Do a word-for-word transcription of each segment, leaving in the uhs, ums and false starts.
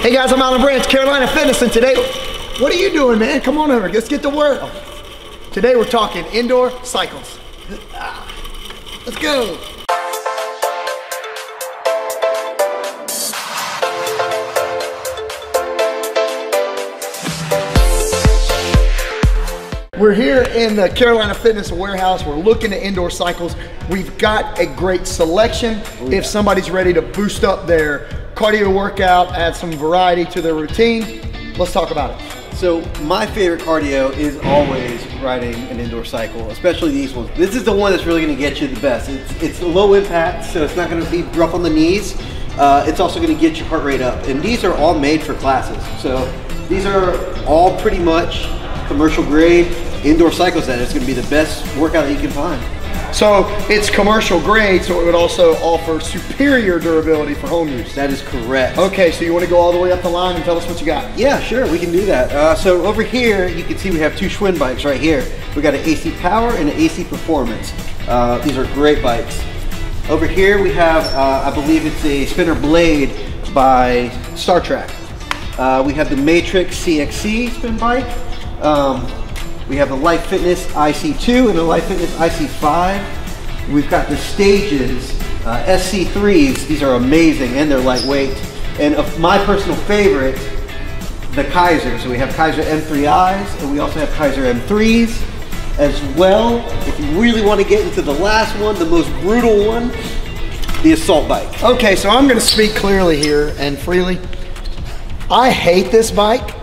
Hey guys, I'm Alan Branch, Carolina Fitness, and today, what are you doing, man? Come on over, let's get to work. Today we're talking indoor cycles. Let's go. We're here in the Carolina Fitness Warehouse. We're looking at indoor cycles. We've got a great selection. Oh, yeah. If somebody's ready to boost up their cardio workout, add some variety to their routine, let's talk about it. So my favorite cardio is always riding an indoor cycle, especially these ones. This is the one that's really gonna get you the best. It's, it's low impact, so it's not gonna be rough on the knees. Uh, it's also gonna get your heart rate up. And these are all made for classes. So these are all pretty much commercial grade indoor cycles that it's gonna be the best workout that you can find. So it's commercial grade, so it would also offer superior durability for home use. That is correct. Okay, so you want to go all the way up the line and tell us what you got? Yeah, sure, we can do that. Uh, so over here, you can see we have two Schwinn bikes right here. We got an A C Power and an A C Performance. Uh, these are great bikes. Over here we have, uh, I believe it's a Spinner Blade by Star Trek. Uh, we have the Matrix C X C spin bike. Um, We have the Life Fitness I C two and the Life Fitness I C five. We've got the Stages uh, S C threes. These are amazing and they're lightweight. And of my personal favorite, the Kaiser. So we have Kaiser M three Is and we also have Kaiser M threes as well. If you really want to get into the last one, the most brutal one, the Assault bike. Okay, so I'm going to speak clearly here and freely. I hate this bike,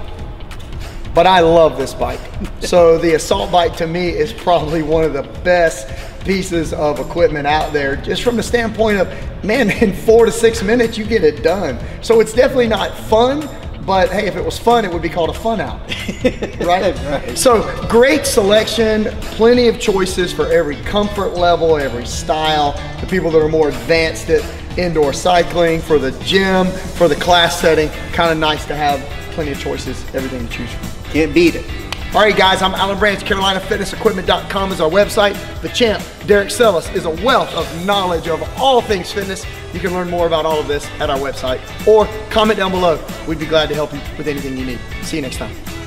but I love this bike. So the Assault bike to me is probably one of the best pieces of equipment out there, just from the standpoint of, man, in four to six minutes, you get it done. So it's definitely not fun, but hey, if it was fun, it would be called a fun out, right? Right. So great selection, plenty of choices for every comfort level, every style, the people that are more advanced at indoor cycling, for the gym, for the class setting, kind of nice to have plenty of choices, everything to choose from. Can't beat it. All right, guys, I'm Alan Branch. Carolina Fitness Equipment dot com is our website. The champ, Derek Sellis, is a wealth of knowledge of all things fitness. You can learn more about all of this at our website or comment down below. We'd be glad to help you with anything you need. See you next time.